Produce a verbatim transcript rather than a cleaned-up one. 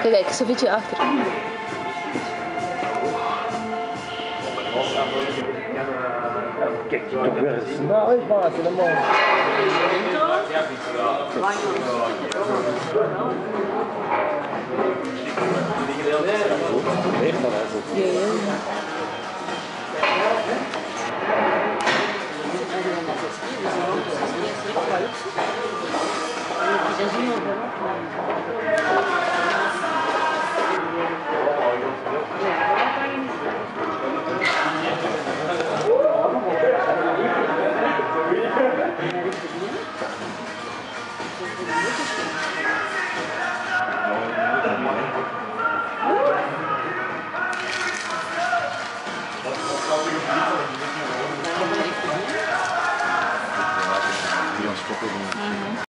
Kijk, kijk, Sofietje achter. Kijk, toch weer eens snel uitmaken, man. Ja, ja. Ja.